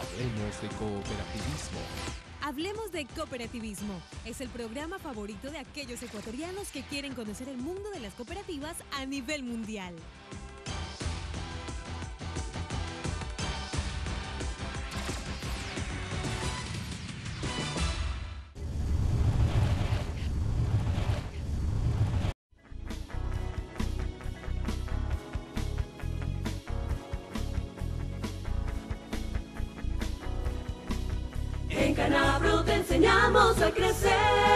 Hablemos de cooperativismo. Hablemos de cooperativismo. Es el programa favorito de aquellos ecuatorianos que quieren conocer el mundo de las cooperativas a nivel mundial. En Canapro te enseñamos a crecer.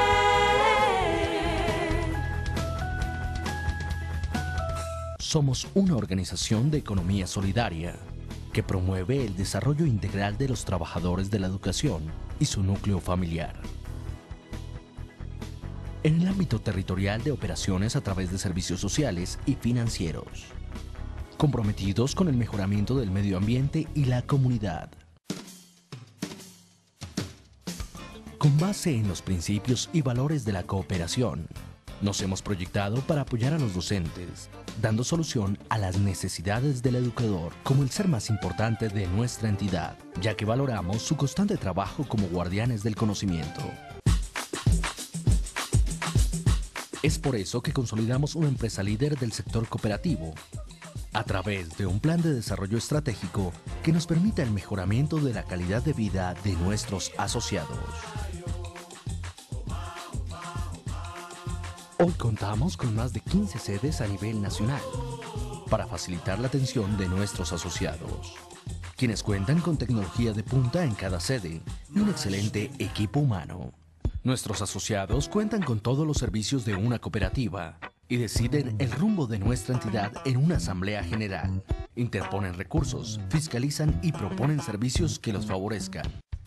Somos una organización de economía solidaria que promueve el desarrollo integral de los trabajadores de la educación y su núcleo familiar. En el ámbito territorial de operaciones a través de servicios sociales y financieros, comprometidos con el mejoramiento del medio ambiente y la comunidad. Con base en los principios y valores de la cooperación, nos hemos proyectado para apoyar a los docentes, dando solución a las necesidades del educador como el ser más importante de nuestra entidad, ya que valoramos su constante trabajo como guardianes del conocimiento. Es por eso que consolidamos una empresa líder del sector cooperativo, a través de un plan de desarrollo estratégico que nos permita el mejoramiento de la calidad de vida de nuestros asociados. Hoy contamos con más de 15 sedes a nivel nacional para facilitar la atención de nuestros asociados, quienes cuentan con tecnología de punta en cada sede y un excelente equipo humano. Nuestros asociados cuentan con todos los servicios de una cooperativa y deciden el rumbo de nuestra entidad en una asamblea general. Interponen recursos, fiscalizan y proponen servicios que los favorezcan.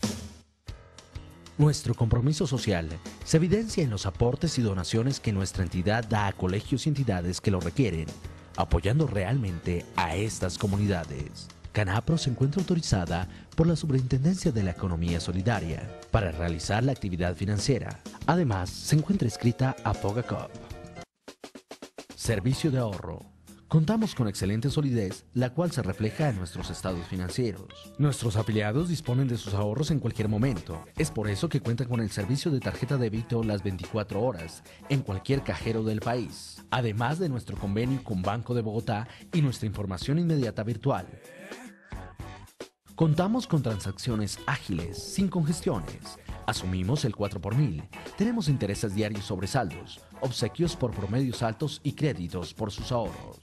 Nuestro compromiso social se evidencia en los aportes y donaciones que nuestra entidad da a colegios y entidades que lo requieren, apoyando realmente a estas comunidades. Canapro se encuentra autorizada por la Superintendencia de la Economía Solidaria para realizar la actividad financiera. Además, se encuentra inscrita a Fogacop. Servicio de ahorro. Contamos con excelente solidez, la cual se refleja en nuestros estados financieros. Nuestros afiliados disponen de sus ahorros en cualquier momento. Es por eso que cuentan con el servicio de tarjeta de débito las 24 horas, en cualquier cajero del país. Además de nuestro convenio con Banco de Bogotá y nuestra información inmediata virtual. Contamos con transacciones ágiles, sin congestiones. Asumimos el 4 por 1000. Tenemos intereses diarios sobre saldos, obsequios por promedios altos y créditos por sus ahorros.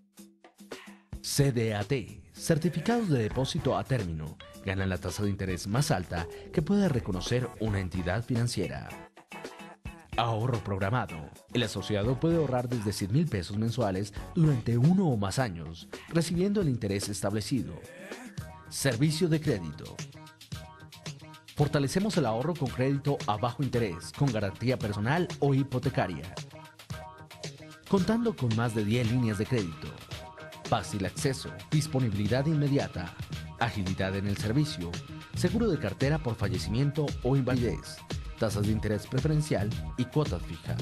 CDAT, certificados de depósito a término, ganan la tasa de interés más alta que puede reconocer una entidad financiera. Ahorro programado. El asociado puede ahorrar desde 100,000 pesos mensuales durante 1 o más años, recibiendo el interés establecido. Servicio de crédito. Fortalecemos el ahorro con crédito a bajo interés, con garantía personal o hipotecaria. Contando con más de 10 líneas de crédito. Fácil acceso, disponibilidad inmediata, agilidad en el servicio, seguro de cartera por fallecimiento o invalidez, tasas de interés preferencial y cuotas fijas.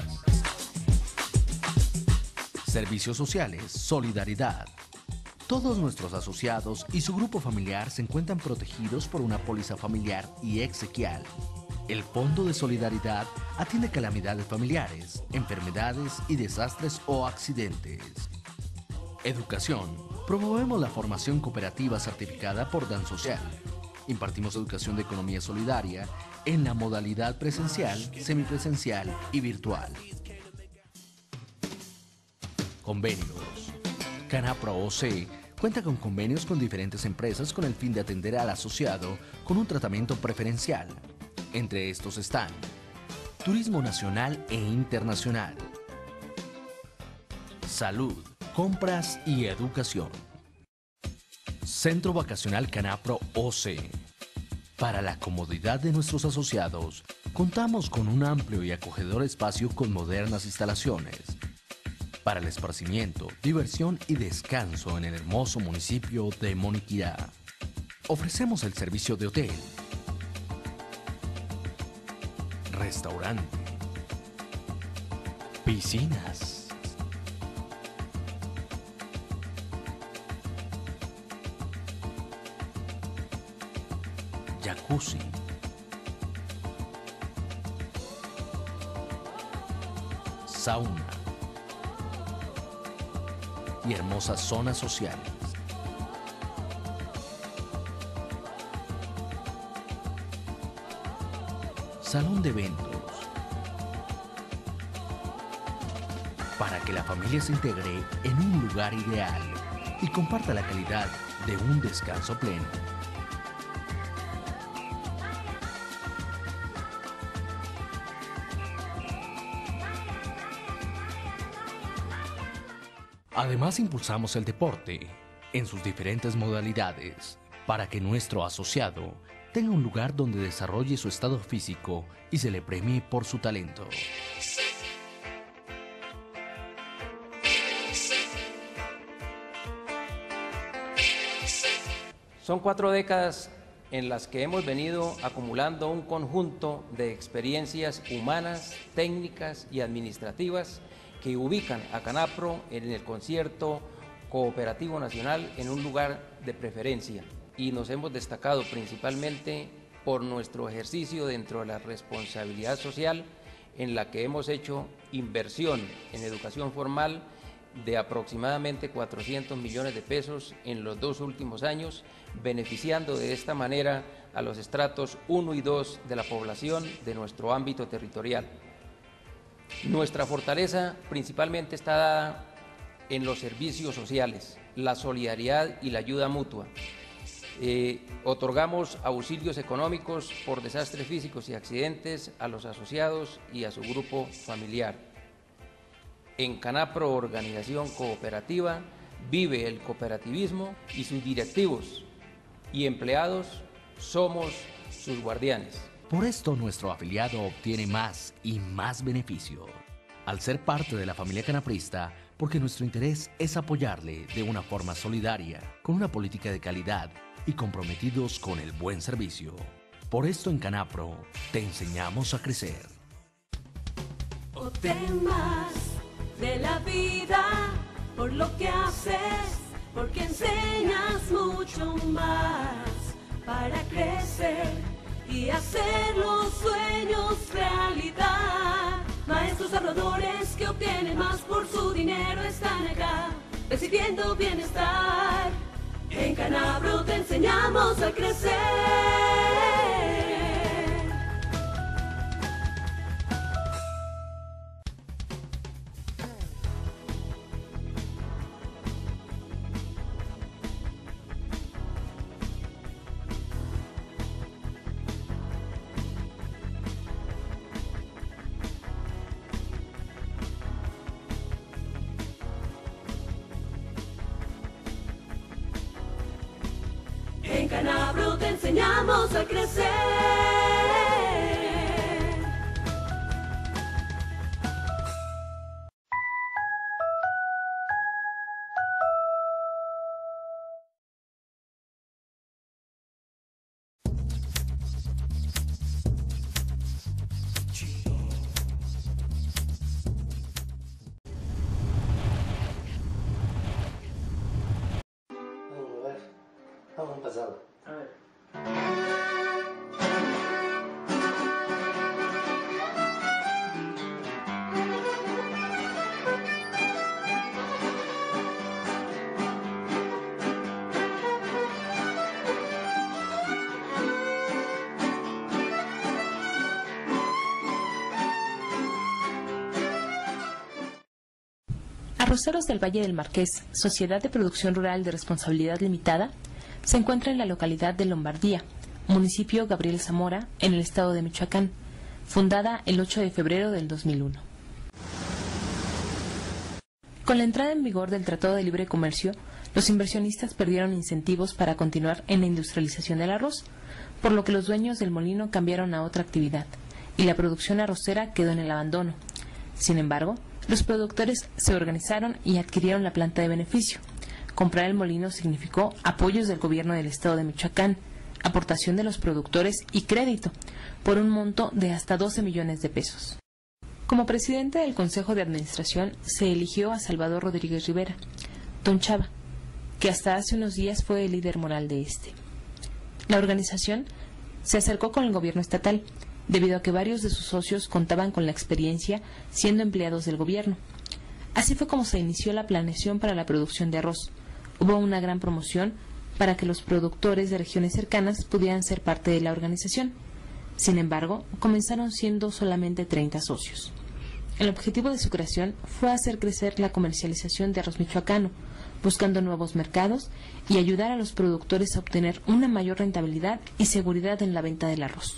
Servicios sociales, solidaridad. Todos nuestros asociados y su grupo familiar se encuentran protegidos por una póliza familiar y exequial. El Fondo de Solidaridad atiende calamidades familiares, enfermedades y desastres o accidentes. Educación. Promovemos la formación cooperativa certificada por DAN Social. Impartimos educación de economía solidaria en la modalidad presencial, semipresencial y virtual. Convenios. Canapro OC cuenta con convenios con diferentes empresas con el fin de atender al asociado con un tratamiento preferencial. Entre estos están Turismo Nacional e Internacional, Salud, Compras y Educación. Centro Vacacional Canapro OC. Para la comodidad de nuestros asociados, contamos con un amplio y acogedor espacio con modernas instalaciones. Para el esparcimiento, diversión y descanso en el hermoso municipio de Moniquirá. Ofrecemos el servicio de hotel, restaurante, piscinas, jacuzzi, sauna y hermosas zonas sociales. Salón de eventos, para que la familia se integre en un lugar ideal y comparta la calidad de un descanso pleno. Además, impulsamos el deporte en sus diferentes modalidades para que nuestro asociado tenga un lugar donde desarrolle su estado físico y se le premie por su talento. Son 4 décadas en las que hemos venido acumulando un conjunto de experiencias humanas, técnicas y administrativas que ubican a Canapro en el concierto cooperativo nacional en un lugar de preferencia, y nos hemos destacado principalmente por nuestro ejercicio dentro de la responsabilidad social, en la que hemos hecho inversión en educación formal de aproximadamente 400 millones de pesos en los 2 últimos años, beneficiando de esta manera a los estratos 1 y 2 de la población de nuestro ámbito territorial. Nuestra fortaleza principalmente está dada en los servicios sociales, la solidaridad y la ayuda mutua. Otorgamos auxilios económicos por desastres físicos y accidentes a los asociados y a su grupo familiar. En Canapro, organización cooperativa, vive el cooperativismo y sus directivos y empleados somos sus guardianes. Por esto nuestro afiliado obtiene más y más beneficio al ser parte de la familia canaprista, porque nuestro interés es apoyarle de una forma solidaria, con una política de calidad y comprometidos con el buen servicio. Por esto en Canapro te enseñamos a crecer. Obtén más de la vida por lo que haces, porque enseñas mucho más para crecer y hacer los sueños realidad. Maestros ahorradores que obtienen más por su dinero están acá, recibiendo bienestar. En Canapro te enseñamos a crecer. En Canapro te enseñamos a crecer. Vamos a empezar. A ver. Arroceros del Valle del Marqués, Sociedad de Producción Rural de Responsabilidad Limitada, se encuentra en la localidad de Lombardía, municipio Gabriel Zamora, en el estado de Michoacán, fundada el 8 de febrero del 2001. Con la entrada en vigor del Tratado de Libre Comercio, los inversionistas perdieron incentivos para continuar en la industrialización del arroz, por lo que los dueños del molino cambiaron a otra actividad, y la producción arrocera quedó en el abandono. Sin embargo, los productores se organizaron y adquirieron la planta de beneficio. Comprar el molino significó apoyos del gobierno del estado de Michoacán, aportación de los productores y crédito, por un monto de hasta 12 millones de pesos. Como presidente del Consejo de Administración se eligió a Salvador Rodríguez Rivera, Don Chava, que hasta hace unos días fue el líder moral de este. La organización se acercó con el gobierno estatal, debido a que varios de sus socios contaban con la experiencia siendo empleados del gobierno. Así fue como se inició la planeación para la producción de arroz. Hubo una gran promoción para que los productores de regiones cercanas pudieran ser parte de la organización. Sin embargo, comenzaron siendo solamente 30 socios. El objetivo de su creación fue hacer crecer la comercialización de arroz michoacano, buscando nuevos mercados y ayudar a los productores a obtener una mayor rentabilidad y seguridad en la venta del arroz.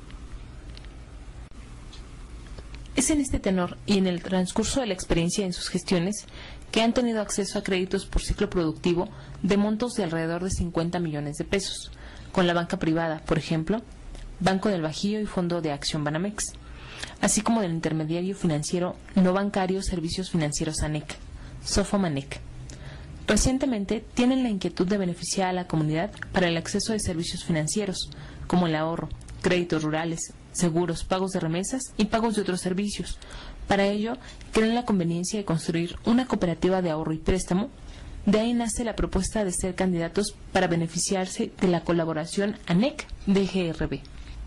Es en este tenor y en el transcurso de la experiencia en sus gestiones que han tenido acceso a créditos por ciclo productivo de montos de alrededor de 50 millones de pesos, con la banca privada, por ejemplo, Banco del Bajío y Fondo de Acción Banamex, así como del intermediario financiero no bancario Servicios Financieros ANEC, Sofomanec. Recientemente tienen la inquietud de beneficiar a la comunidad para el acceso de servicios financieros, como el ahorro, créditos rurales, seguros, pagos de remesas y pagos de otros servicios. Para ello, creen la conveniencia de construir una cooperativa de ahorro y préstamo. De ahí nace la propuesta de ser candidatos para beneficiarse de la colaboración ANEC-DGRB.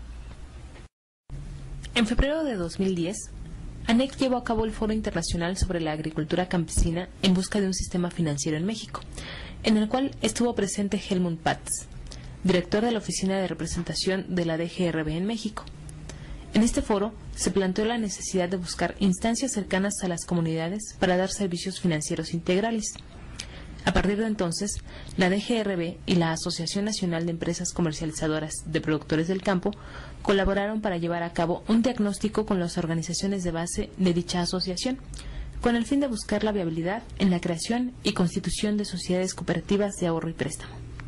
En febrero de 2010, ANEC llevó a cabo el Foro Internacional sobre la Agricultura Campesina en busca de un sistema financiero en México, en el cual estuvo presente Helmut Patz, director de la Oficina de Representación de la DGRB en México. En este foro se planteó la necesidad de buscar instancias cercanas a las comunidades para dar servicios financieros integrales. A partir de entonces, la DGRB y la Asociación Nacional de Empresas Comercializadoras de Productores del Campo colaboraron para llevar a cabo un diagnóstico con las organizaciones de base de dicha asociación, con el fin de buscar la viabilidad en la creación y constitución de sociedades cooperativas de ahorro y préstamo.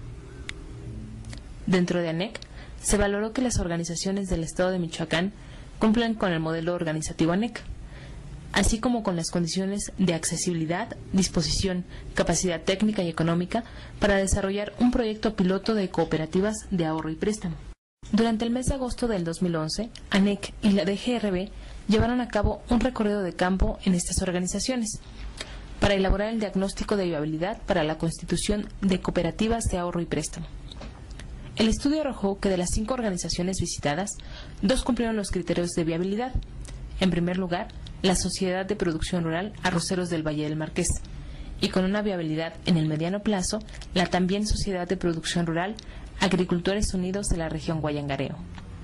Dentro de ANEC, se valoró que las organizaciones del Estado de Michoacán cumplan con el modelo organizativo ANEC, así como con las condiciones de accesibilidad, disposición, capacidad técnica y económica para desarrollar un proyecto piloto de cooperativas de ahorro y préstamo. Durante el mes de agosto del 2011, ANEC y la DGRB llevaron a cabo un recorrido de campo en estas organizaciones para elaborar el diagnóstico de viabilidad para la constitución de cooperativas de ahorro y préstamo. El estudio arrojó que de las 5 organizaciones visitadas, 2 cumplieron los criterios de viabilidad. En primer lugar, la Sociedad de Producción Rural Arroceros del Valle del Marqués, y con una viabilidad en el mediano plazo, la también Sociedad de Producción Rural Agricultores Unidos de la región Guayangareo.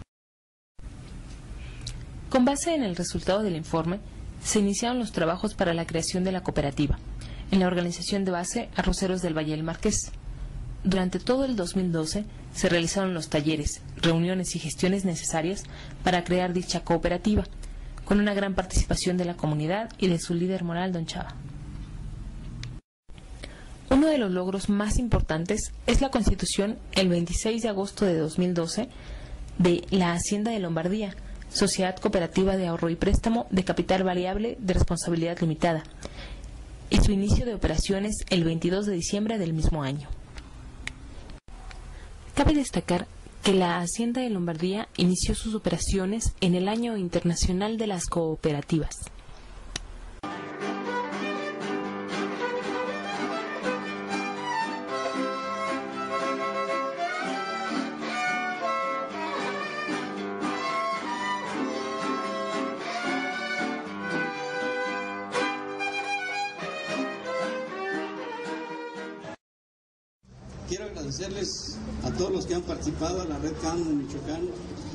Con base en el resultado del informe, se iniciaron los trabajos para la creación de la cooperativa, en la organización de base Arroceros del Valle del Marqués. Durante todo el 2012 se realizaron los talleres, reuniones y gestiones necesarias para crear dicha cooperativa, con una gran participación de la comunidad y de su líder moral, don Chava. Uno de los logros más importantes es la constitución el 26 de agosto de 2012 de la Hacienda de Lombardía, Sociedad Cooperativa de Ahorro y Préstamo de Capital Variable de Responsabilidad Limitada, y su inicio de operaciones el 22 de diciembre del mismo año. Cabe destacar que la Hacienda de Lombardía inició sus operaciones en el Año Internacional de las Cooperativas. Quiero agradecerles a todos los que han participado, a la Red CAM de Michoacán,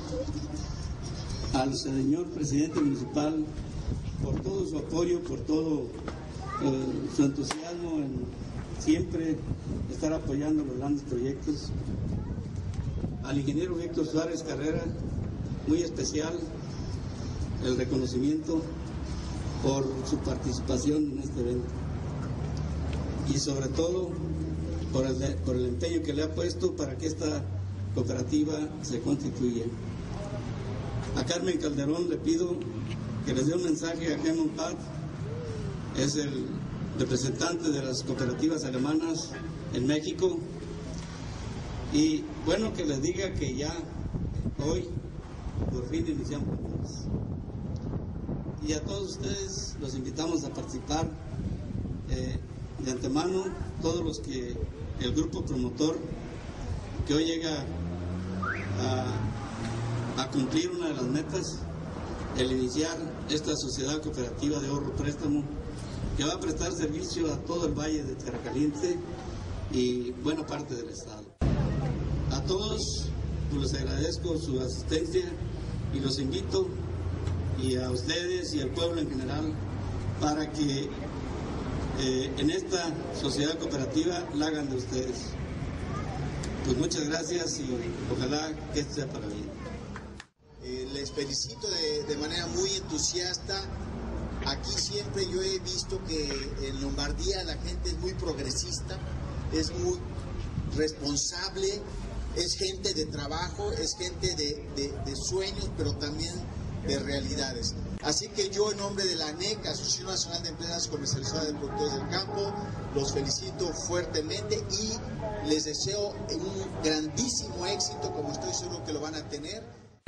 al señor presidente municipal, por todo su apoyo, por todo su entusiasmo en siempre estar apoyando los grandes proyectos. Al ingeniero Víctor Suárez Carrera, muy especial el reconocimiento por su participación en este evento. Y sobre todo, por el empeño que le ha puesto para que esta cooperativa se constituya. A Carmen Calderón le pido que les dé un mensaje a Helmut Patz, es el representante de las cooperativas alemanas en México, y bueno, que les diga que ya hoy por fin iniciamos. Y a todos ustedes los invitamos a participar de antemano, todos los que el grupo promotor que hoy llega a cumplir una de las metas, el iniciar esta sociedad cooperativa de ahorro préstamo que va a prestar servicio a todo el Valle de Tierra Caliente y buena parte del estado. A todos les agradezco su asistencia y los invito, y a ustedes y al pueblo en general, para que en esta sociedad cooperativa la hagan de ustedes. Pues muchas gracias y ojalá que esto sea para bien. Les felicito de manera muy entusiasta. Aquí siempre yo he visto que en Lombardía la gente es muy progresista, es muy responsable, es gente de trabajo, es gente de sueños, pero también de realidades. Así que yo, en nombre de la ANEC, Asociación Nacional de Empresas Comercializadoras de Productores del Campo, los felicito fuertemente y les deseo un grandísimo éxito, como estoy seguro que lo van a tener.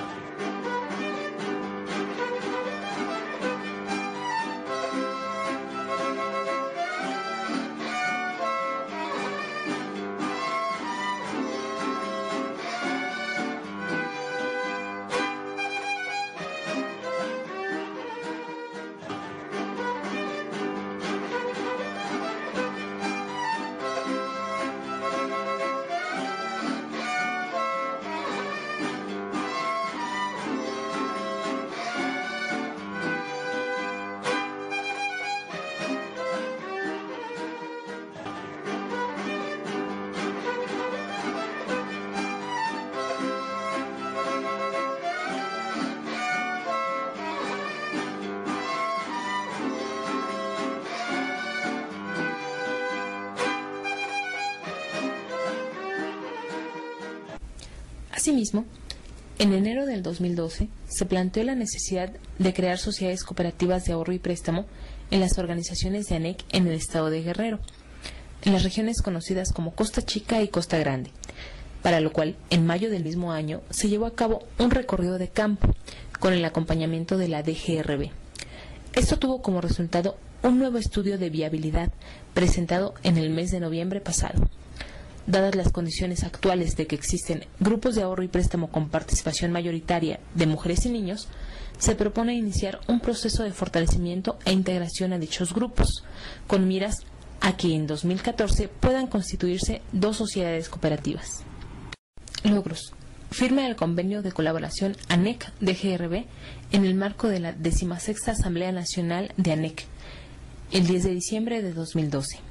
Asimismo, en enero del 2012 se planteó la necesidad de crear sociedades cooperativas de ahorro y préstamo en las organizaciones de ANEC en el estado de Guerrero, en las regiones conocidas como Costa Chica y Costa Grande, para lo cual en mayo del mismo año se llevó a cabo un recorrido de campo con el acompañamiento de la DGRB. Esto tuvo como resultado un nuevo estudio de viabilidad presentado en el mes de noviembre pasado. Dadas las condiciones actuales de que existen grupos de ahorro y préstamo con participación mayoritaria de mujeres y niños, se propone iniciar un proceso de fortalecimiento e integración a dichos grupos, con miras a que en 2014 puedan constituirse 2 sociedades cooperativas. Logros. Firma el convenio de colaboración ANEC-DGRB en el marco de la 16ª Asamblea Nacional de ANEC, el 10 de diciembre de 2012.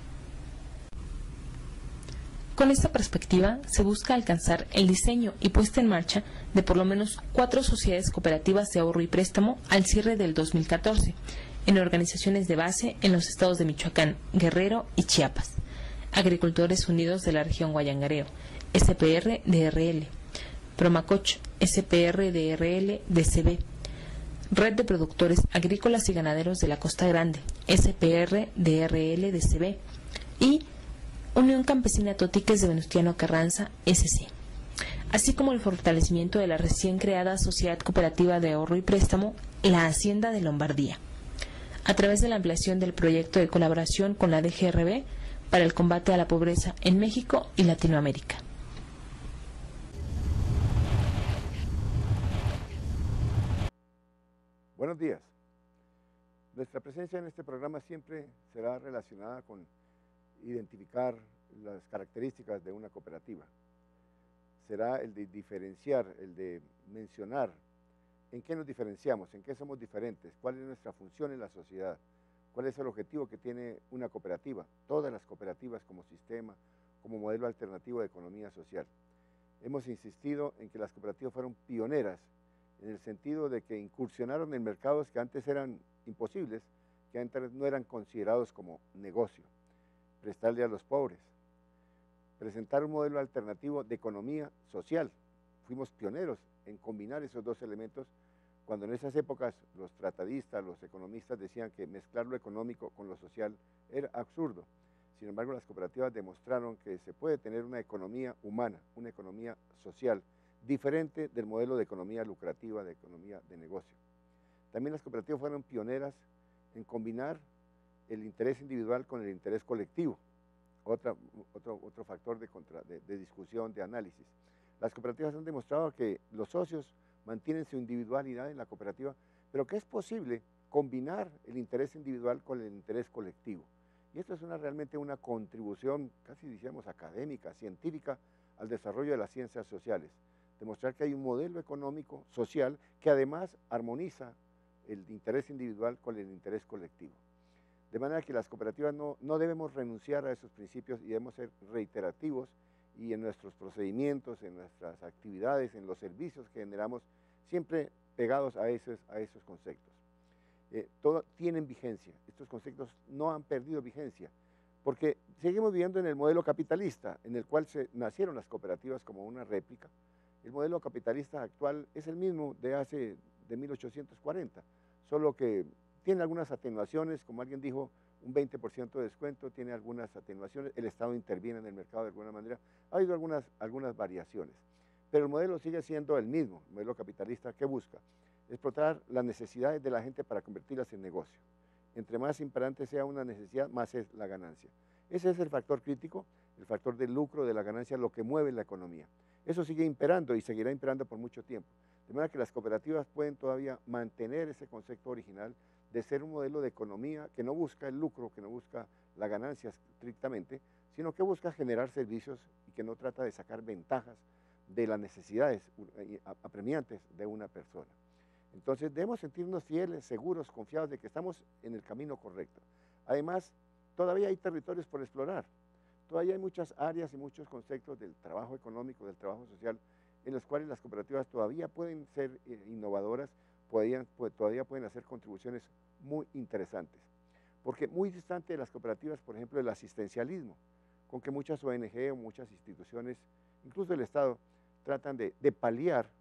Con esta perspectiva, se busca alcanzar el diseño y puesta en marcha de por lo menos 4 sociedades cooperativas de ahorro y préstamo al cierre del 2014, en organizaciones de base en los estados de Michoacán, Guerrero y Chiapas. Agricultores Unidos de la región Guayangareo, SPR-DRL, Promacoch, SPR-DRL, DCB, Red de Productores Agrícolas y Ganaderos de la Costa Grande, SPR-DRL, DCB, y Unión Campesina Totiques de Venustiano Carranza, SC, así como el fortalecimiento de la recién creada Sociedad Cooperativa de Ahorro y Préstamo, la Hacienda de Lombardía, a través de la ampliación del proyecto de colaboración con la DGRB para el combate a la pobreza en México y Latinoamérica. Buenos días. Nuestra presencia en este programa siempre será relacionada con identificar las características de una cooperativa. Será el de diferenciar, el de mencionar en qué nos diferenciamos, en qué somos diferentes, cuál es nuestra función en la sociedad, cuál es el objetivo que tiene una cooperativa, todas las cooperativas como sistema, como modelo alternativo de economía social. Hemos insistido en que las cooperativas fueron pioneras en el sentido de que incursionaron en mercados que antes eran imposibles, que antes no eran considerados como negocio. Prestarle a los pobres, presentar un modelo alternativo de economía social. Fuimos pioneros en combinar esos 2 elementos, cuando en esas épocas los tratadistas, los economistas decían que mezclar lo económico con lo social era absurdo. Sin embargo, las cooperativas demostraron que se puede tener una economía humana, una economía social, diferente del modelo de economía lucrativa, de economía de negocio. También las cooperativas fueron pioneras en combinar el interés individual con el interés colectivo, otro factor de discusión, de análisis. Las cooperativas han demostrado que los socios mantienen su individualidad en la cooperativa, pero que es posible combinar el interés individual con el interés colectivo. Y esto es realmente una contribución, casi diríamos académica, científica, al desarrollo de las ciencias sociales. Demostrar que hay un modelo económico, social, que además armoniza el interés individual con el interés colectivo. De manera que las cooperativas no debemos renunciar a esos principios y debemos ser reiterativos y en nuestros procedimientos, en nuestras actividades, en los servicios que generamos, siempre pegados a esos conceptos. Todo tienen vigencia, estos conceptos no han perdido vigencia, porque seguimos viviendo en el modelo capitalista, en el cual nacieron las cooperativas como una réplica. El modelo capitalista actual es el mismo de 1840, solo que tiene algunas atenuaciones, como alguien dijo, un 20% de descuento, tiene algunas atenuaciones, el Estado interviene en el mercado de alguna manera, ha habido algunas variaciones, pero el modelo sigue siendo el mismo, el modelo capitalista que busca explotar las necesidades de la gente para convertirlas en negocio. Entre más imperante sea una necesidad, más es la ganancia. Ese es el factor crítico, el factor del lucro, de la ganancia, lo que mueve la economía. Eso sigue imperando y seguirá imperando por mucho tiempo. De manera que las cooperativas pueden todavía mantener ese concepto original de ser un modelo de economía que no busca el lucro, que no busca la ganancia estrictamente, sino que busca generar servicios y que no trata de sacar ventajas de las necesidades apremiantes de una persona. Entonces debemos sentirnos fieles, seguros, confiados de que estamos en el camino correcto. Además, todavía hay territorios por explorar, todavía hay muchas áreas y muchos conceptos del trabajo económico, del trabajo social, en los cuales las cooperativas todavía pueden ser innovadoras, todavía pueden hacer contribuciones muy interesantes. Porque muy distante de las cooperativas, por ejemplo, el asistencialismo, con que muchas ONG o muchas instituciones, incluso el Estado, tratan de paliar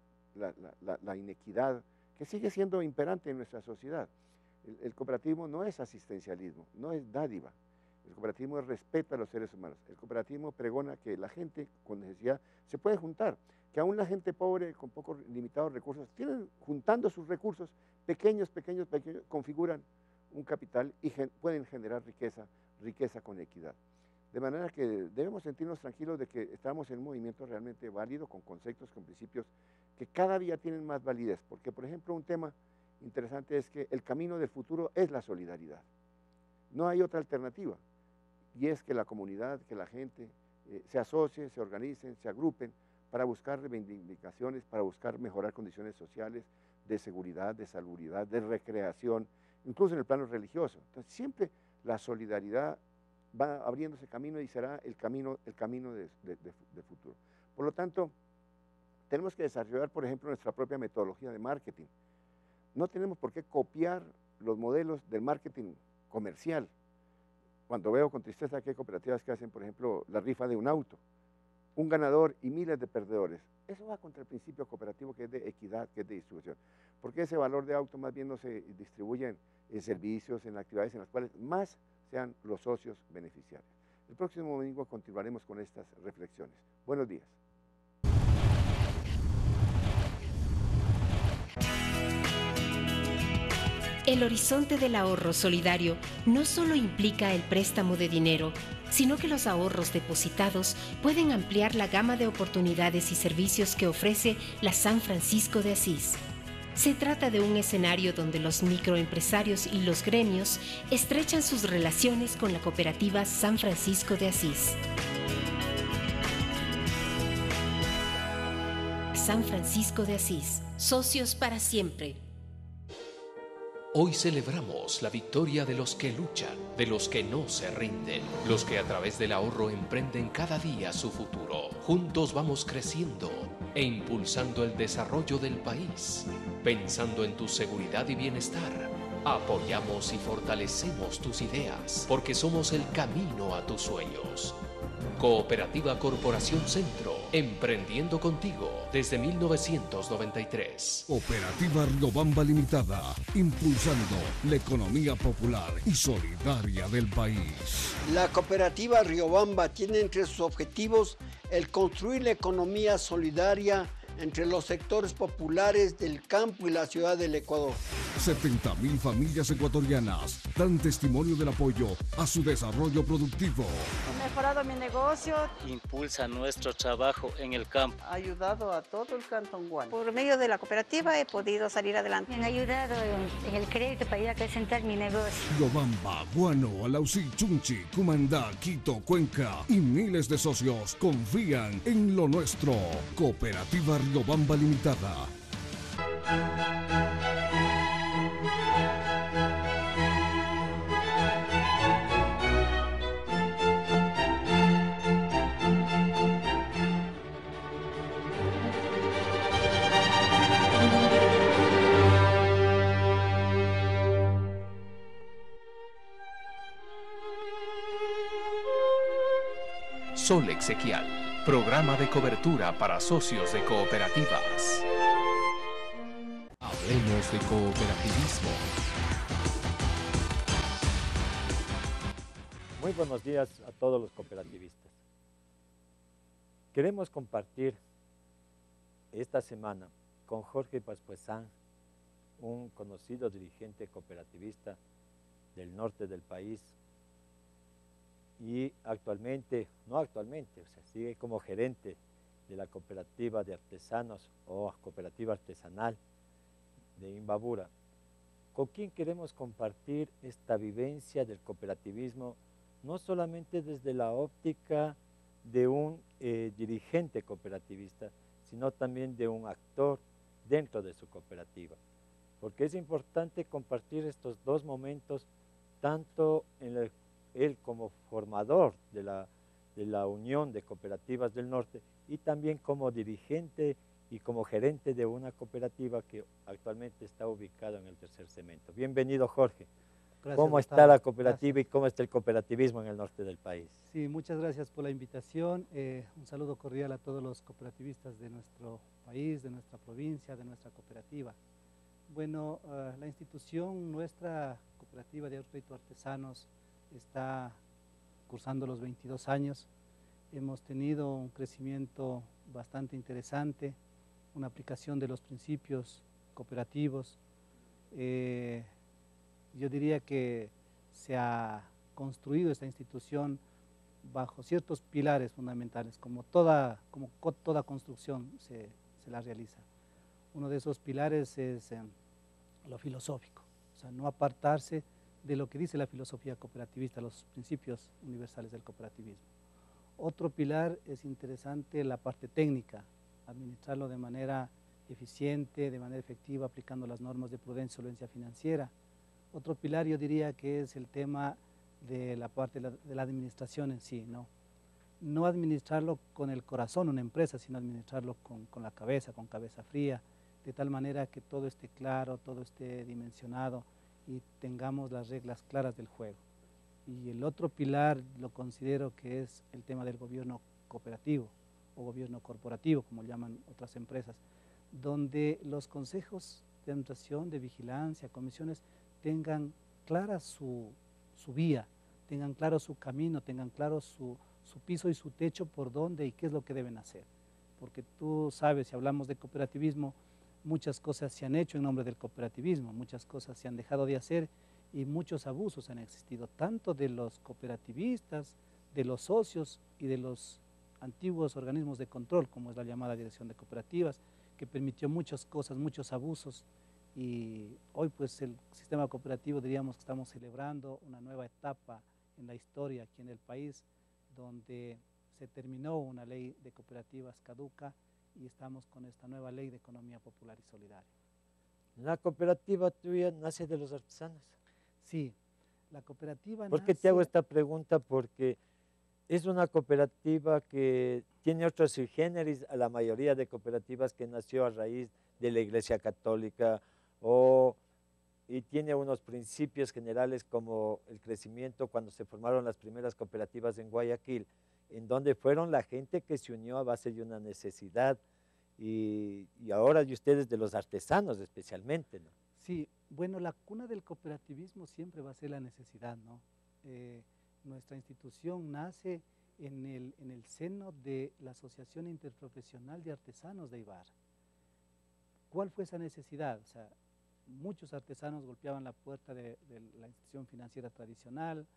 la inequidad que sigue siendo imperante en nuestra sociedad. El cooperativismo no es asistencialismo, no es dádiva. El cooperativismo es respeto a los seres humanos. El cooperativismo pregona que la gente con necesidad se puede juntar, que aún la gente pobre con pocos limitados recursos, juntando sus recursos pequeños, configuran un capital y pueden generar riqueza con equidad. De manera que debemos sentirnos tranquilos de que estamos en un movimiento realmente válido, con conceptos, con principios que cada día tienen más validez, porque por ejemplo un tema interesante es que el camino del futuro es la solidaridad. No hay otra alternativa, y es que la comunidad, que la gente se asocie, se organicen, se agrupen para buscar reivindicaciones, para buscar mejorar condiciones sociales, de seguridad, de salubridad, de recreación, incluso en el plano religioso. Entonces siempre la solidaridad va abriéndose camino y será el camino de futuro. Por lo tanto, tenemos que desarrollar, por ejemplo, nuestra propia metodología de marketing. No tenemos por qué copiar los modelos del marketing comercial. Cuando veo con tristeza que hay cooperativas que hacen, por ejemplo, la rifa de un auto, un ganador y miles de perdedores. Eso va contra el principio cooperativo, que es de equidad, que es de distribución. Porque ese valor de auto más bien no se distribuye en servicios, en actividades en las cuales más sean los socios beneficiarios. El próximo domingo continuaremos con estas reflexiones. Buenos días. El horizonte del ahorro solidario no solo implica el préstamo de dinero, sino que los ahorros depositados pueden ampliar la gama de oportunidades y servicios que ofrece la San Francisco de Asís. Se trata de un escenario donde los microempresarios y los gremios estrechan sus relaciones con la cooperativa San Francisco de Asís. San Francisco de Asís, socios para siempre. Hoy celebramos la victoria de los que luchan, de los que no se rinden, los que a través del ahorro emprenden cada día su futuro. Juntos vamos creciendo e impulsando el desarrollo del país. Pensando en tu seguridad y bienestar, apoyamos y fortalecemos tus ideas, porque somos el camino a tus sueños. Cooperativa Corporación Centro, emprendiendo contigo desde 1993. Cooperativa Riobamba Limitada, impulsando la economía popular y solidaria del país. La cooperativa Riobamba tiene entre sus objetivos el construir la economía solidaria entre los sectores populares del campo y la ciudad del Ecuador. 70.000 familias ecuatorianas dan testimonio del apoyo a su desarrollo productivo. mejorado mi negocio. Impulsa nuestro trabajo en el campo. Ha ayudado a todo el Cantón Guano. Por medio de la cooperativa he podido salir adelante. Me han ayudado en el crédito para ir a acrecentar mi negocio. Riobamba, Guano, Alausí, Chunchi, Cumandá, Quito, Cuenca y miles de socios confían en lo nuestro. Cooperativa Riobamba Limitada. Sol Exequial, programa de cobertura para socios de cooperativas. Hablemos de cooperativismo. Muy buenos días a todos los cooperativistas. Queremos compartir esta semana con Jorge Pascuezán, un conocido dirigente cooperativista del norte del país, y sigue como gerente de la cooperativa de artesanos o cooperativa artesanal de Imbabura, con quien queremos compartir esta vivencia del cooperativismo, no solamente desde la óptica de un dirigente cooperativista, sino también de un actor dentro de su cooperativa, porque es importante compartir estos dos momentos, tanto en él como formador de la Unión de Cooperativas del Norte y también como dirigente y como gerente de una cooperativa que actualmente está ubicada en el Tercer Cemento. Bienvenido, Jorge. Gracias, ¿cómo está la cooperativa y cómo está el cooperativismo en el norte del país? Sí, muchas gracias por la invitación. Un saludo cordial a todos los cooperativistas de nuestro país, de nuestra provincia, de nuestra cooperativa. Bueno, la institución, nuestra cooperativa de ahorro y crédito artesanos, está cursando los 22 años. Hemos tenido un crecimiento bastante interesante, una aplicación de los principios cooperativos. Yo diría que se ha construido esta institución bajo ciertos pilares fundamentales, como toda construcción se la realiza. Uno de esos pilares es lo filosófico, o sea, no apartarse de lo que dice la filosofía cooperativista, los principios universales del cooperativismo. Otro pilar es interesante la parte técnica, administrarlo de manera eficiente, de manera efectiva, aplicando las normas de prudencia y solvencia financiera. Otro pilar yo diría que es el tema de la parte de la administración en sí, no administrarlo con el corazón una empresa, sino administrarlo con la cabeza, con cabeza fría, de tal manera que todo esté claro, todo esté dimensionado, y tengamos las reglas claras del juego. Y el otro pilar lo considero que es el tema del gobierno cooperativo o gobierno corporativo, como llaman otras empresas, donde los consejos de administración, de vigilancia, comisiones, tengan clara su vía, tengan claro su camino, tengan claro su piso y su techo por dónde y qué es lo que deben hacer. Porque tú sabes, si hablamos de cooperativismo, muchas cosas se han hecho en nombre del cooperativismo, muchas cosas se han dejado de hacer y muchos abusos han existido, tanto de los cooperativistas, de los socios y de los antiguos organismos de control, como es la llamada Dirección de Cooperativas, que permitió muchas cosas, muchos abusos, y hoy pues el sistema cooperativo diríamos que estamos celebrando una nueva etapa en la historia aquí en el país, donde se terminó una ley de cooperativas caduca, y estamos con esta nueva ley de economía popular y solidaria. ¿La cooperativa tuya nace de los artesanos? Sí, la cooperativa ¿Por qué te hago esta pregunta? Porque es una cooperativa que tiene otro sui generis a la mayoría de cooperativas que nació a raíz de la Iglesia Católica y tiene unos principios generales como el crecimiento cuando se formaron las primeras cooperativas en Guayaquil, en donde fueron la gente que se unió a base de una necesidad y ahora de ustedes de los artesanos especialmente, ¿no? Sí, bueno, la cuna del cooperativismo siempre va a ser la necesidad, ¿no? Nuestra institución nace en el seno de la Asociación Interprofesional de Artesanos de Ibarra. ¿Cuál fue esa necesidad? O sea, muchos artesanos golpeaban la puerta de la institución financiera tradicional,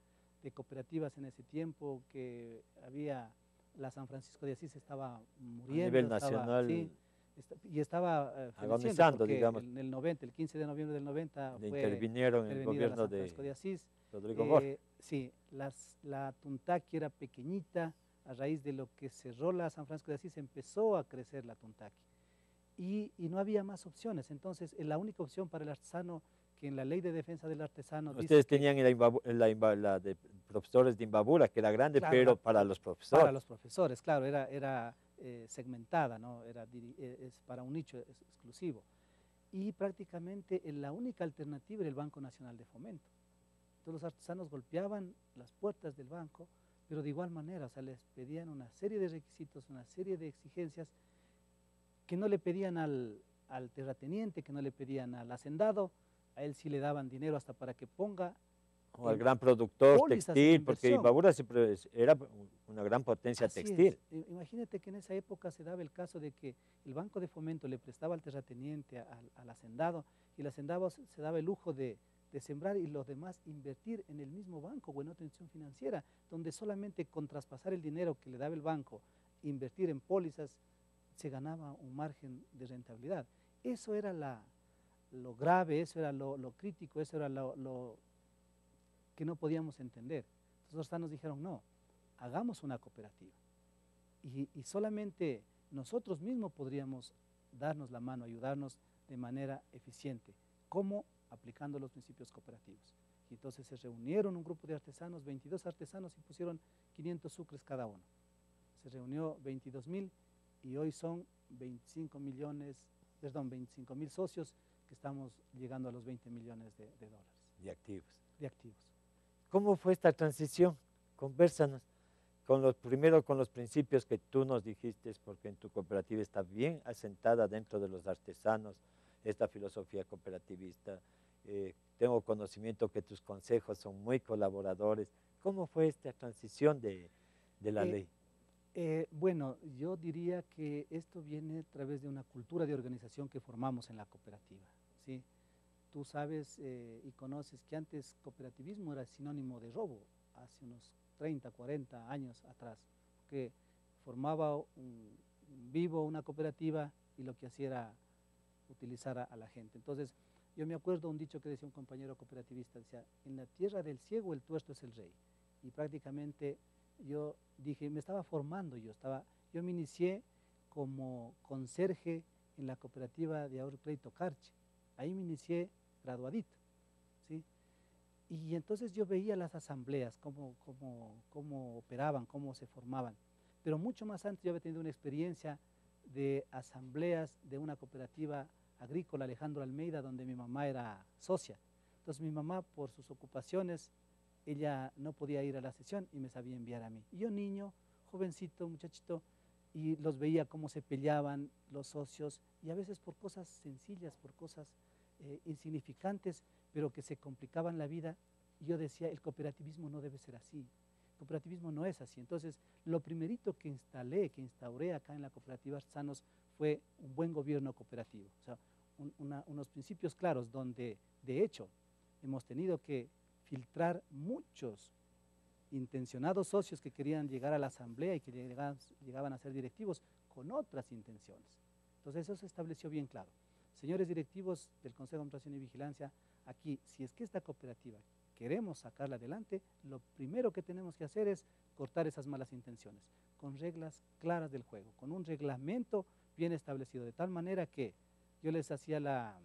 cooperativas en ese tiempo, que había, la San Francisco de Asís estaba muriendo. A nivel nacional. Sí, y estaba agonizando, digamos. En el 90, el 15 de noviembre del 90 fue intervinieron en el gobierno San Francisco de Asís. Rodrigo Borja. Sí, la Tuntaqui era pequeñita, a raíz de lo que cerró la San Francisco de Asís empezó a crecer la Tuntaqui. Y no había más opciones, la única opción para el artesano, que en la ley de defensa del artesano... Ustedes tenían la de profesores de Imbabura, que era grande, claro, pero para los profesores. Para los profesores, claro, era segmentada, ¿no? Es para un nicho exclusivo. Y prácticamente la única alternativa era el Banco Nacional de Fomento. Entonces los artesanos golpeaban las puertas del banco, pero de igual manera, o sea, les pedían una serie de requisitos, una serie de exigencias que no le pedían al terrateniente, que no le pedían al hacendado, a él sí le daban dinero hasta para que ponga... O al gran productor textil, porque Imbabura siempre era una gran potencia textil. Imagínate que en esa época se daba el caso de que el Banco de Fomento le prestaba al terrateniente, al hacendado, y el hacendado se daba el lujo de sembrar y los demás invertir en el mismo banco o en otra institución financiera, donde solamente con traspasar el dinero que le daba el banco, invertir en pólizas, se ganaba un margen de rentabilidad. Eso era lo grave, eso era lo crítico, eso era lo que no podíamos entender. Entonces los artesanos dijeron, no, hagamos una cooperativa. Y solamente nosotros mismos podríamos darnos la mano, ayudarnos de manera eficiente. ¿Cómo? Aplicando los principios cooperativos. Y entonces se reunieron un grupo de artesanos, 22 artesanos, y pusieron 500 sucres cada uno. Se reunió 22.000 y hoy son 25.000 socios, que estamos llegando a los 20 millones de dólares. De activos. De activos. ¿Cómo fue esta transición? Convérsanos. Primero con los principios que tú nos dijiste, porque en tu cooperativa está bien asentada dentro de los artesanos esta filosofía cooperativista. Tengo conocimiento que tus consejos son muy colaboradores. ¿Cómo fue esta transición de la ley? Bueno, yo diría que esto viene a través de una cultura de organización que formamos en la cooperativa, ¿sí? Tú sabes y conoces que antes cooperativismo era sinónimo de robo, hace unos 30, 40 años atrás, que formaba una cooperativa y lo que hacía era utilizar a la gente. Entonces, yo me acuerdo un dicho que decía un compañero cooperativista, decía, en la tierra del ciego el tuerto es el rey. Y prácticamente yo dije, me estaba formando yo me inicié como conserje en la cooperativa de ahorro y crédito Carche. Ahí me inicié graduadito, ¿sí? Y entonces yo veía las asambleas, cómo operaban, cómo se formaban. Pero mucho más antes yo había tenido una experiencia de asambleas de una cooperativa agrícola, Alejandro Almeida, donde mi mamá era socia. Entonces mi mamá, por sus ocupaciones, ella no podía ir a la sesión y me sabía enviar a mí. Y yo niño, jovencito, muchachito, y los veía cómo se peleaban los socios, y a veces por cosas sencillas, por cosas insignificantes, pero que se complicaban la vida. Y yo decía, el cooperativismo no debe ser así. El cooperativismo no es así. Entonces, lo primerito que instauré acá en la cooperativa Artesanos fue un buen gobierno cooperativo. O sea, unos principios claros donde, de hecho, hemos tenido que filtrar muchos intencionados socios que querían llegar a la asamblea y que llegaban a ser directivos con otras intenciones. Entonces, eso se estableció bien claro. Señores directivos del Consejo de Administración y Vigilancia, aquí, si es que esta cooperativa queremos sacarla adelante, lo primero que tenemos que hacer es cortar esas malas intenciones, con reglas claras del juego, con un reglamento bien establecido, de tal manera que yo les hacía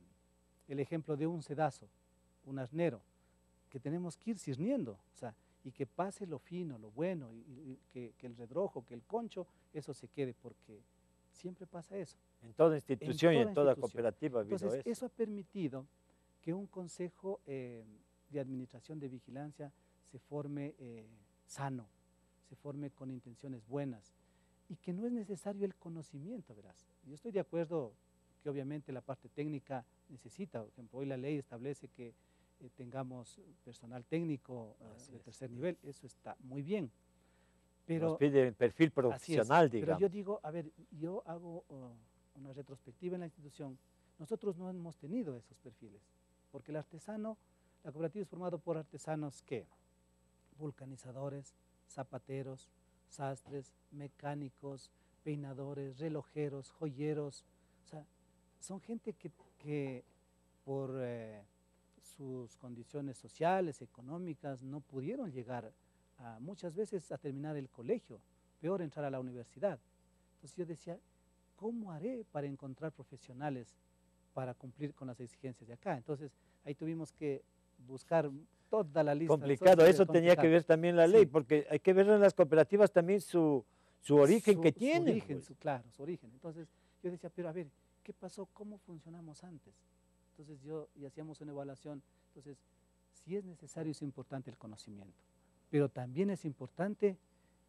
el ejemplo de un sedazo, un arnero, que tenemos que ir cirniendo, o sea, y que pase lo fino, lo bueno, y que el redrojo, que el concho, eso se quede, porque siempre pasa eso. En toda institución y en toda cooperativa ha habido Entonces, eso. eso ha permitido que un consejo de administración de vigilancia se forme sano, se forme con intenciones buenas, y que no es necesario el conocimiento, verás. Yo estoy de acuerdo que obviamente la parte técnica necesita, por ejemplo, hoy la ley establece que tengamos personal técnico de tercer nivel, eso está muy bien. Pero, nos pide el perfil profesional, digamos. Pero yo digo, a ver, yo hago una retrospectiva en la institución, nosotros no hemos tenido esos perfiles, porque el artesano, la cooperativa es formada por artesanos que vulcanizadores, zapateros, sastres, mecánicos, peinadores, relojeros, joyeros. O sea, son gente que por sus condiciones sociales, económicas, no pudieron llegar muchas veces a terminar el colegio, peor entrar a la universidad. Entonces yo decía, ¿cómo haré para encontrar profesionales para cumplir con las exigencias de acá? Entonces ahí tuvimos que buscar toda la lista. Complicado, eso tenía que ver también la ley, porque hay que ver en las cooperativas también su origen que tienen. Su origen, claro, su origen. Entonces yo decía, pero a ver, ¿qué pasó? ¿Cómo funcionamos antes? Entonces y hacíamos una evaluación. Entonces, sí es necesario, es importante el conocimiento, pero también es importante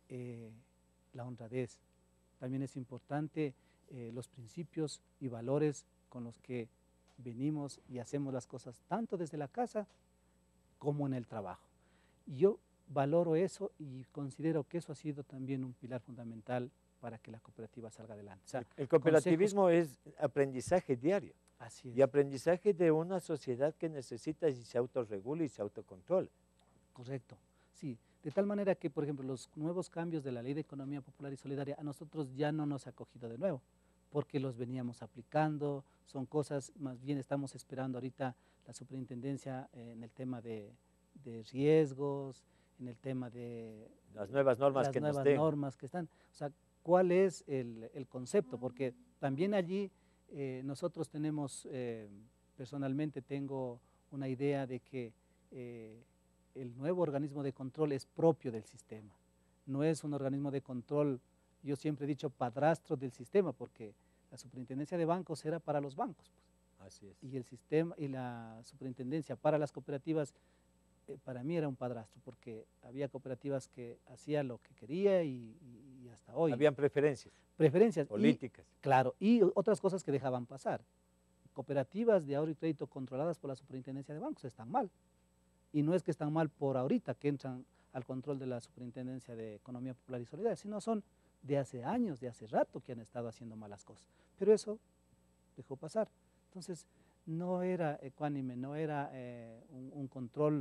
la honradez, también es importante los principios y valores con los que venimos y hacemos las cosas, tanto desde la casa como en el trabajo. Y yo valoro eso y considero que eso ha sido también un pilar fundamental para que la cooperativa salga adelante. O sea, el cooperativismo es aprendizaje diario. Así es. Y aprendizaje de una sociedad que necesita y se autorregula y se autocontrola. Correcto, sí. De tal manera que, por ejemplo, los nuevos cambios de la Ley de Economía Popular y Solidaria a nosotros ya no nos ha acogido de nuevo, porque los veníamos aplicando, son cosas, más bien estamos esperando ahorita la superintendencia en el tema de riesgos, en el tema de las nuevas normas que están. O sea, ¿cuál es el concepto? Porque también allí nosotros tenemos, personalmente tengo una idea de que el nuevo organismo de control es propio del sistema, no es un organismo de control, yo siempre he dicho padrastro del sistema, porque la superintendencia de bancos era para los bancos, pues. Así es. Y el sistema y la superintendencia para las cooperativas, para mí era un padrastro, porque había cooperativas que hacían lo que quería y hasta hoy. Habían preferencias. Preferencias. Políticas. Claro, y otras cosas que dejaban pasar. Cooperativas de ahorro y crédito controladas por la superintendencia de bancos están mal. Y no es que están mal por ahorita que entran al control de la superintendencia de Economía Popular y Solidaria, sino son de hace años, de hace rato que han estado haciendo malas cosas. Pero eso dejó pasar. Entonces, no era ecuánime, no era un control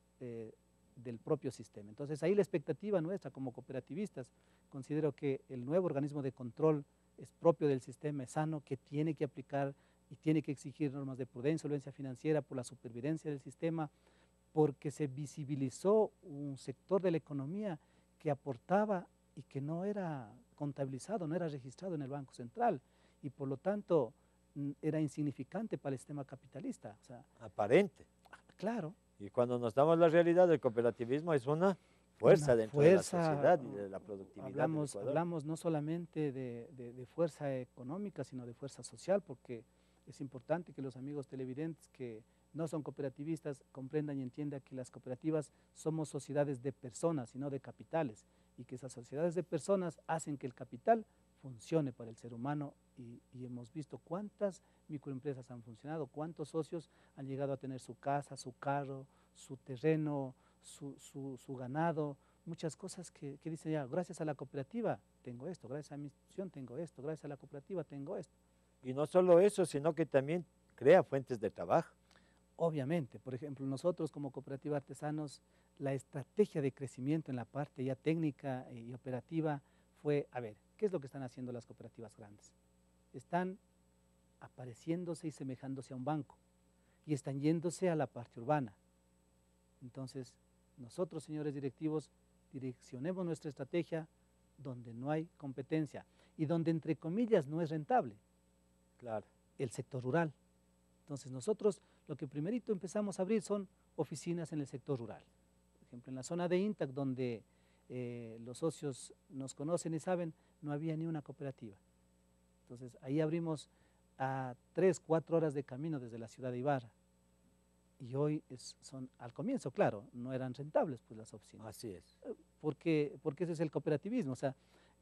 del propio sistema. Entonces, ahí la expectativa nuestra como cooperativistas, considero que el nuevo organismo de control es propio del sistema, es sano, que tiene que aplicar y tiene que exigir normas de prudencia, solvencia financiera por la supervivencia del sistema, porque se visibilizó un sector de la economía que aportaba y que no era contabilizado, no era registrado en el Banco Central, y por lo tanto era insignificante para el sistema capitalista. O sea, aparente. Claro. Y cuando nos damos la realidad del cooperativismo es una fuerza dentro de la sociedad y de la productividad. Hablamos no solamente de fuerza económica, sino de fuerza social, porque es importante que los amigos televidentes que no son cooperativistas comprendan y entiendan que las cooperativas somos sociedades de personas y no de capitales, y que esas sociedades de personas hacen que el capital funcione para el ser humano, y hemos visto cuántas microempresas han funcionado, cuántos socios han llegado a tener su casa, su carro, su terreno, su ganado, muchas cosas que dicen ya, gracias a la cooperativa tengo esto, gracias a mi institución tengo esto, gracias a la cooperativa tengo esto. Y no solo eso, sino que también crea fuentes de trabajo. Obviamente, por ejemplo, nosotros como cooperativa artesanos, la estrategia de crecimiento en la parte ya técnica y operativa fue, a ver, ¿qué es lo que están haciendo las cooperativas grandes? Están apareciéndose y semejándose a un banco, y están yéndose a la parte urbana. Entonces, nosotros, señores directivos, direccionemos nuestra estrategia donde no hay competencia y donde, entre comillas, no es rentable. Claro. El sector rural. Entonces, nosotros lo que primerito empezamos a abrir son oficinas en el sector rural. Por ejemplo, en la zona de Intac, donde los socios nos conocen y saben, no había ni una cooperativa. Entonces, ahí abrimos a 3-4 horas de camino desde la ciudad de Ibarra. Y hoy son, al comienzo, claro, no eran rentables pues las oficinas. Así es. Porque ese es el cooperativismo. O sea,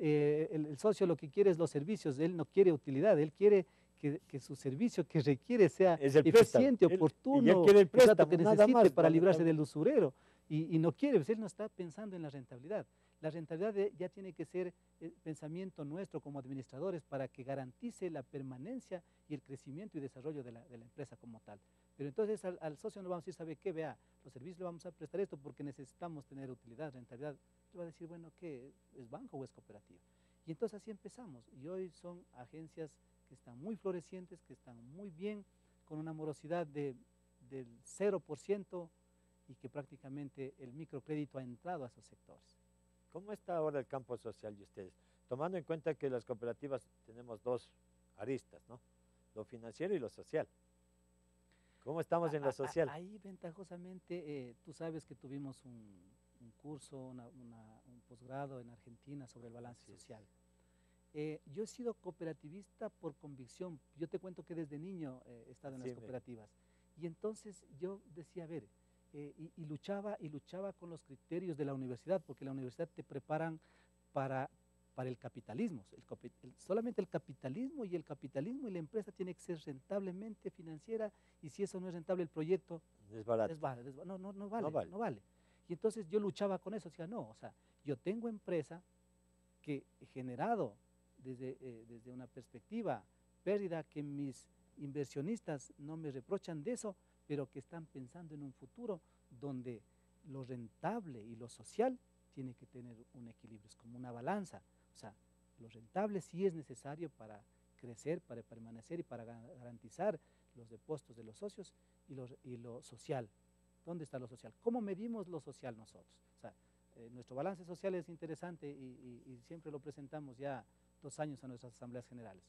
el socio lo que quiere es los servicios, él no quiere utilidad, él quiere que su servicio que requiere sea eficiente, oportuno, y él quiere el préstamo, que necesite para librarse del usurero. Y no quiere, pues él no está pensando en la rentabilidad. La rentabilidad ya tiene que ser el pensamiento nuestro como administradores para que garantice la permanencia y el crecimiento y desarrollo de la empresa como tal. Pero entonces al socio no vamos a decir, ¿sabe qué? Vea, los servicios le vamos a prestar esto porque necesitamos tener utilidad, rentabilidad. Le va a decir, bueno, ¿qué? ¿Es banco o es cooperativa? Y entonces así empezamos. Y hoy son agencias que están muy florecientes, que están muy bien, con una morosidad del 0% y que prácticamente el microcrédito ha entrado a esos sectores. ¿Cómo está ahora el campo social de ustedes? Tomando en cuenta que las cooperativas tenemos dos aristas, ¿no? Lo financiero y lo social. ¿Cómo estamos en lo social? Ahí ventajosamente, tú sabes que tuvimos un curso, un posgrado en Argentina sobre el balance social. Yo he sido cooperativista por convicción. Yo te cuento que desde niño he estado en las cooperativas. Y entonces yo decía, a ver, y luchaba con los criterios de la universidad, porque la universidad te preparan para el capitalismo. Solamente el capitalismo y la empresa tiene que ser rentablemente financiera, y si eso no es rentable el proyecto, es barato. No vale. Y entonces yo luchaba con eso, decía, no, o sea, yo tengo empresa que he generado desde una perspectiva pérdida, que mis inversionistas no me reprochan de eso, pero que están pensando en un futuro donde lo rentable y lo social tiene que tener un equilibrio, es como una balanza. O sea, lo rentable sí es necesario para crecer, para permanecer y para garantizar los depósitos de los socios, y lo social. ¿Dónde está lo social? ¿Cómo medimos lo social nosotros? O sea, nuestro balance social es interesante y siempre lo presentamos ya 2 años a nuestras asambleas generales.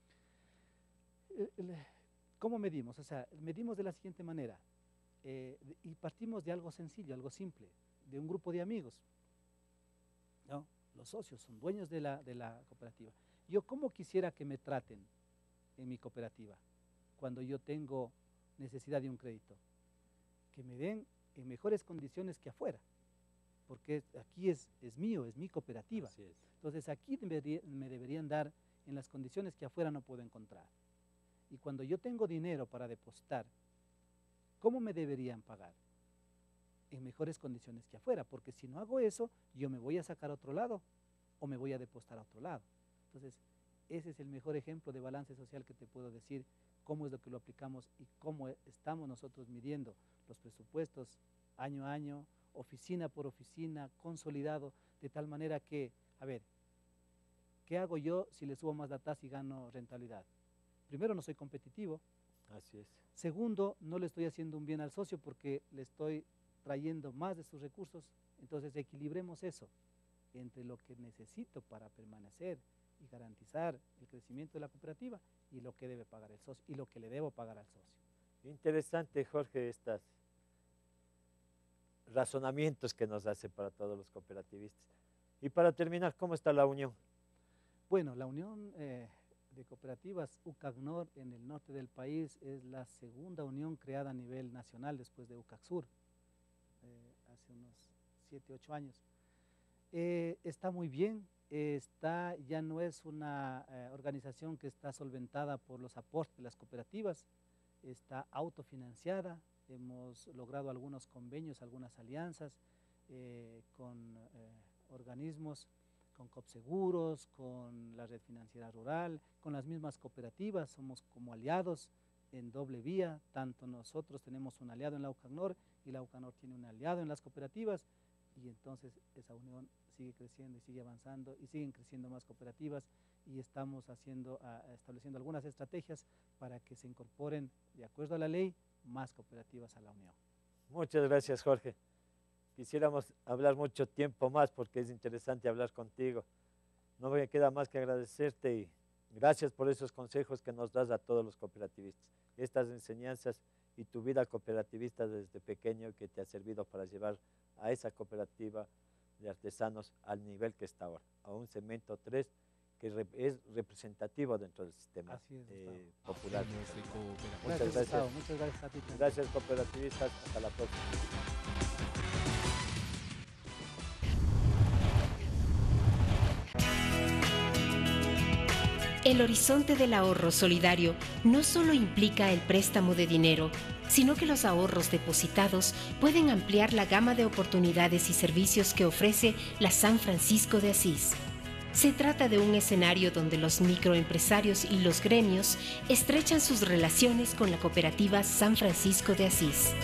¿Cómo medimos? O sea, medimos de la siguiente manera, y partimos de algo sencillo, algo simple, de un grupo de amigos, ¿no? Los socios son dueños de la cooperativa. Yo, ¿cómo quisiera que me traten en mi cooperativa cuando yo tengo necesidad de un crédito? Que me den en mejores condiciones que afuera, porque aquí es mío, es mi cooperativa. Así es. Entonces aquí me deberían dar en las condiciones que afuera no puedo encontrar. Y cuando yo tengo dinero para depositar, ¿cómo me deberían pagar? En mejores condiciones que afuera, porque si no hago eso, yo me voy a sacar a otro lado o me voy a depositar a otro lado. Entonces, ese es el mejor ejemplo de balance social que te puedo decir, cómo es lo que lo aplicamos y cómo estamos nosotros midiendo los presupuestos año a año, oficina por oficina, consolidado, de tal manera que, a ver, ¿qué hago yo si le subo más la tasa y gano rentabilidad? Primero, no soy competitivo. Así es. Segundo, no le estoy haciendo un bien al socio porque le estoy trayendo más de sus recursos. Entonces, equilibremos eso entre lo que necesito para permanecer y garantizar el crecimiento de la cooperativa y lo que debe pagar el socio y lo que le debo pagar al socio. Interesante, Jorge, estos razonamientos que nos hace para todos los cooperativistas. Y para terminar, ¿cómo está la unión? Bueno, la unión de cooperativas UCACNOR en el norte del país es la segunda unión creada a nivel nacional después de UCACSUR, hace unos 7, 8 años. Está muy bien, ya no es una organización que está solventada por los aportes de las cooperativas, está autofinanciada, hemos logrado algunos convenios, algunas alianzas con organismos, con COPSEGUROS, con la Red Financiera Rural, con las mismas cooperativas, somos como aliados en doble vía, tanto nosotros tenemos un aliado en la UCACNOR y la UCACNOR tiene un aliado en las cooperativas, y entonces esa unión sigue creciendo y sigue avanzando y siguen creciendo más cooperativas, y estamos estableciendo algunas estrategias para que se incorporen, de acuerdo a la ley, más cooperativas a la unión. Muchas gracias, Jorge. Quisiéramos hablar mucho tiempo más porque es interesante hablar contigo. No me queda más que agradecerte y gracias por esos consejos que nos das a todos los cooperativistas. Estas enseñanzas y tu vida cooperativista desde pequeño que te ha servido para llevar a esa cooperativa de artesanos al nivel que está ahora, a un segmento 3 que es representativo dentro del sistema popular. Muchas gracias. Muchas gracias a ti. Gracias, cooperativistas. Hasta la próxima. El horizonte del ahorro solidario no solo implica el préstamo de dinero, sino que los ahorros depositados pueden ampliar la gama de oportunidades y servicios que ofrece la San Francisco de Asís. Se trata de un escenario donde los microempresarios y los gremios estrechan sus relaciones con la cooperativa San Francisco de Asís.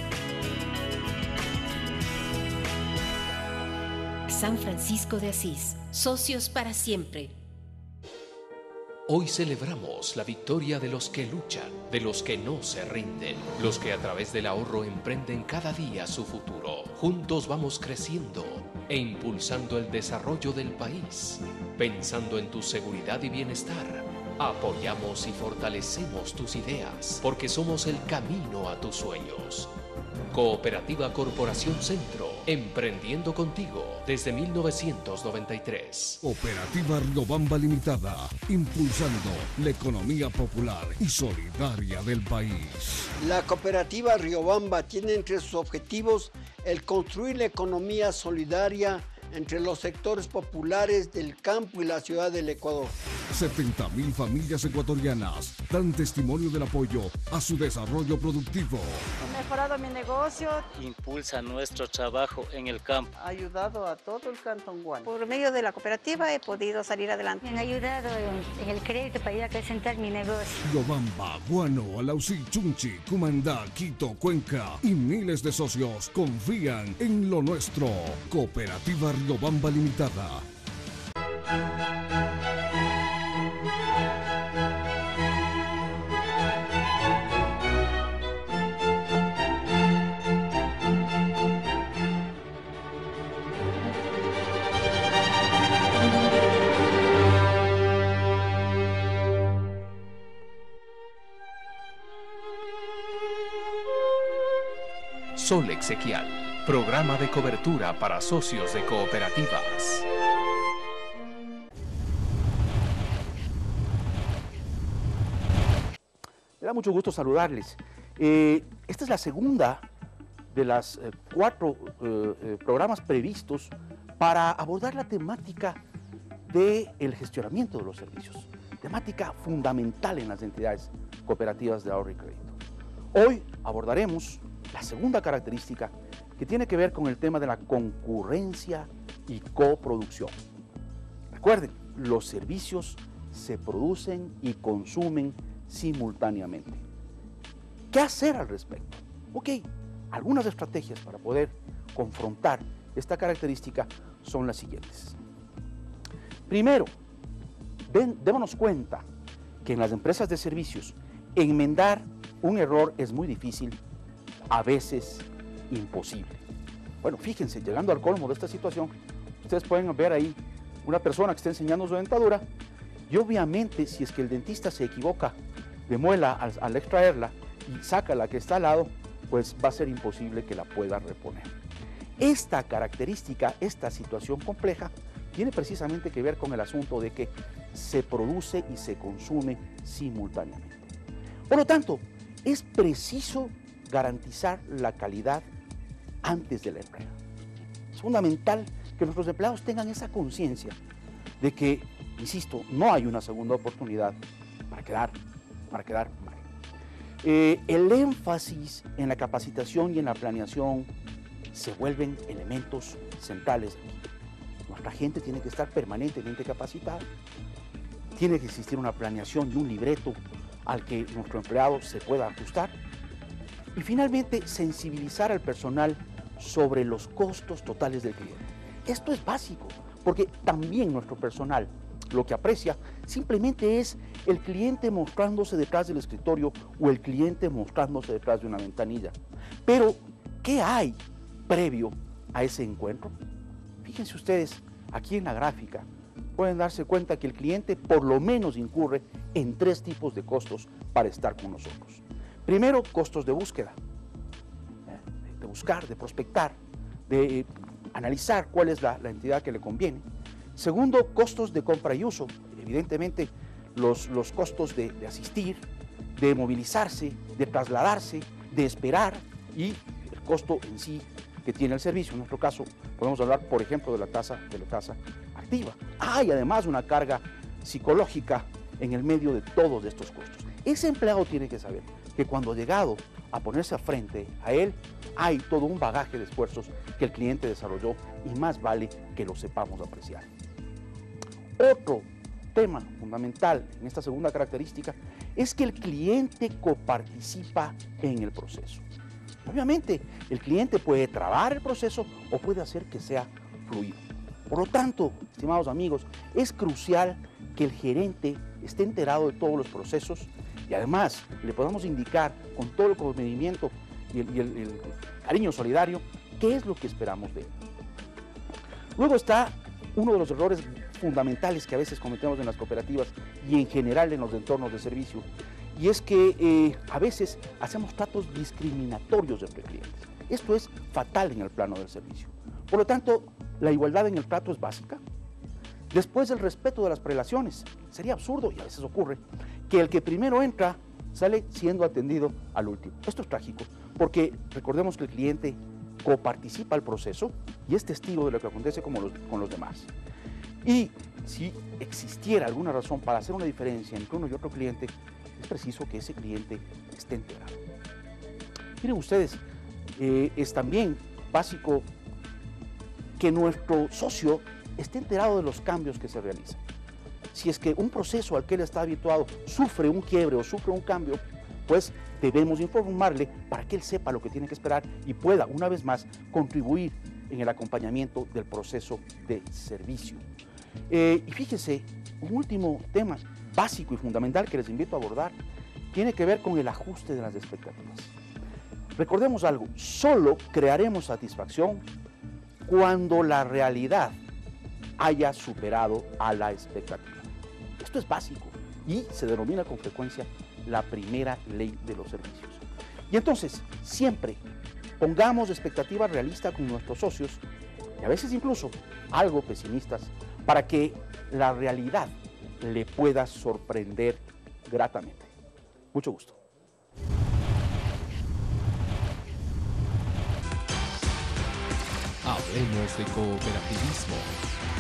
San Francisco de Asís, socios para siempre. Hoy celebramos la victoria de los que luchan, de los que no se rinden, los que a través del ahorro emprenden cada día su futuro. Juntos vamos creciendo e impulsando el desarrollo del país. Pensando en tu seguridad y bienestar, apoyamos y fortalecemos tus ideas, porque somos el camino a tus sueños. Cooperativa Corporación Centro, emprendiendo contigo desde 1993. Cooperativa Riobamba Limitada, impulsando la economía popular y solidaria del país. La cooperativa Riobamba tiene entre sus objetivos el construir la economía solidaria entre los sectores populares del campo y la ciudad del Ecuador. 70.000 familias ecuatorianas dan testimonio del apoyo a su desarrollo productivo. He mejorado mi negocio. Impulsa nuestro trabajo en el campo. Ha ayudado a todo el Cantón Guano. Por medio de la cooperativa he podido salir adelante. Me han ayudado en el crédito para ir a acrecentar mi negocio. Riobamba, Guano, Alausí, Chunchi, Cumandá, Quito, Cuenca y miles de socios confían en lo nuestro. Cooperativa Riobamba Limitada. Sol Exequial, programa de cobertura para socios de cooperativas. Me da mucho gusto saludarles. Esta es la segunda de las 4 programas previstos para abordar la temática del gestionamiento de los servicios, temática fundamental en las entidades cooperativas de ahorro y crédito. Hoy abordaremos la segunda característica, que tiene que ver con el tema de la concurrencia y coproducción. Recuerden, los servicios se producen y consumen simultáneamente. ¿Qué hacer al respecto? Ok, algunas estrategias para poder confrontar esta característica son las siguientes. Primero, démonos cuenta que en las empresas de servicios enmendar un error es muy difícil, a veces imposible. Bueno, fíjense, llegando al colmo de esta situación, ustedes pueden ver ahí una persona que está enseñando su dentadura y obviamente si es que el dentista se equivoca de muela al extraerla y saca la que está al lado, pues va a ser imposible que la pueda reponer. Esta característica, esta situación compleja, tiene precisamente que ver con el asunto de que se produce y se consume simultáneamente. Por lo tanto, es preciso garantizar la calidad antes de la entrega. Es fundamental que nuestros empleados tengan esa conciencia de que, insisto, no hay una segunda oportunidad para quedar mal. El énfasis en la capacitación y en la planeación se vuelven elementos centrales aquí. Nuestra gente tiene que estar permanentemente capacitada. Tiene que existir una planeación y un libreto al que nuestro empleado se pueda ajustar. Y finalmente, sensibilizar al personal sobre los costos totales del cliente. Esto es básico, porque también nuestro personal lo que aprecia simplemente es el cliente mostrándose detrás del escritorio o el cliente mostrándose detrás de una ventanilla. Pero, ¿qué hay previo a ese encuentro? Fíjense ustedes, aquí en la gráfica, pueden darse cuenta que el cliente por lo menos incurre en 3 tipos de costos para estar con nosotros. Primero, costos de búsqueda, de buscar, de prospectar, de analizar cuál es la entidad que le conviene. Segundo, costos de compra y uso, evidentemente los costos de asistir, de movilizarse, de trasladarse, de esperar y el costo en sí que tiene el servicio. En nuestro caso, podemos hablar, por ejemplo, de la tasa activa. Hay además una carga psicológica en el medio de todos estos costos. Ese empleado tiene que saber que cuando ha llegado a ponerse a frente a él, hay todo un bagaje de esfuerzos que el cliente desarrolló y más vale que lo sepamos apreciar. Otro tema fundamental en esta segunda característica es que el cliente coparticipa en el proceso. Obviamente, el cliente puede trabar el proceso o puede hacer que sea fluido. Por lo tanto, estimados amigos, es crucial que el gerente esté enterado de todos los procesos y además le podamos indicar con todo el comedimiento y el cariño solidario qué es lo que esperamos de él. Luego está uno de los errores fundamentales que a veces cometemos en las cooperativas y en general en los entornos de servicio, y es que a veces hacemos tratos discriminatorios entre clientes. Esto es fatal en el plano del servicio. Por lo tanto, la igualdad en el trato es básica. Después, el respeto de las prelaciones. Sería absurdo, y a veces ocurre, que el que primero entra sale siendo atendido al último. Esto es trágico, porque recordemos que el cliente coparticipa al proceso y es testigo de lo que acontece con los demás. Y si existiera alguna razón para hacer una diferencia entre uno y otro cliente, es preciso que ese cliente esté enterado. Miren ustedes, es también básico que nuestro socio esté enterado de los cambios que se realizan. Si es que un proceso al que él está habituado sufre un quiebre o sufre un cambio, pues debemos informarle para que él sepa lo que tiene que esperar y pueda, una vez más, contribuir en el acompañamiento del proceso de servicio. Y fíjese, un último tema básico y fundamental que les invito a abordar tiene que ver con el ajuste de las expectativas. Recordemos algo, solo crearemos satisfacción cuando la realidad haya superado a la expectativa. Esto es básico y se denomina con frecuencia la primera ley de los servicios. Y entonces, siempre pongamos expectativas realistas con nuestros socios y a veces incluso algo pesimistas para que la realidad le pueda sorprender gratamente. Mucho gusto. Hablemos de cooperativismo.